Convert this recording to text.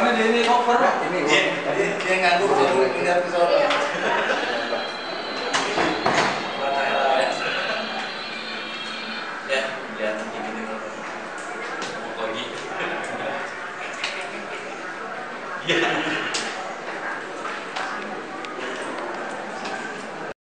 ini cover. Ini dia nganggur sama bener ke sono.